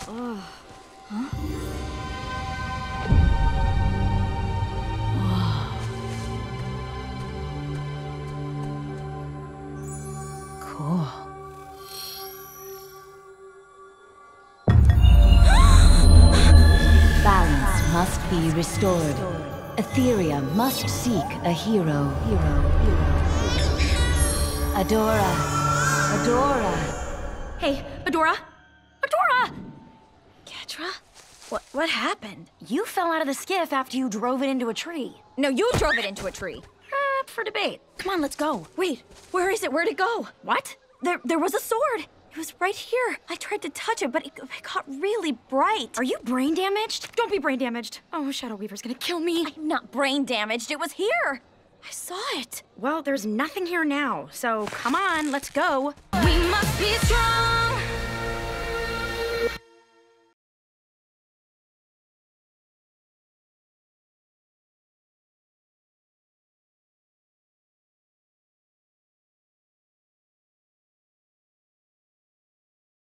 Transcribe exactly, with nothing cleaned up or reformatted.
Ugh. Huh? Cool. Balance must be restored. Etheria must seek a hero. Hero. Hero. Adora. Adora. Hey, Adora! Adora! Ketra? What, what happened? You fell out of the skiff after you drove it into a tree. No, you drove it into a tree. Uh, up for debate. Come on, let's go. Wait, where is it? Where'd it go? What? There, there was a sword. It was right here. I tried to touch it, but it, it got really bright. Are you brain damaged? Don't be brain damaged. Oh, Shadow Weaver's gonna kill me. I'm not brain damaged. It was here. I saw it. Well, there's nothing here now, so come on, let's go. We must be strong.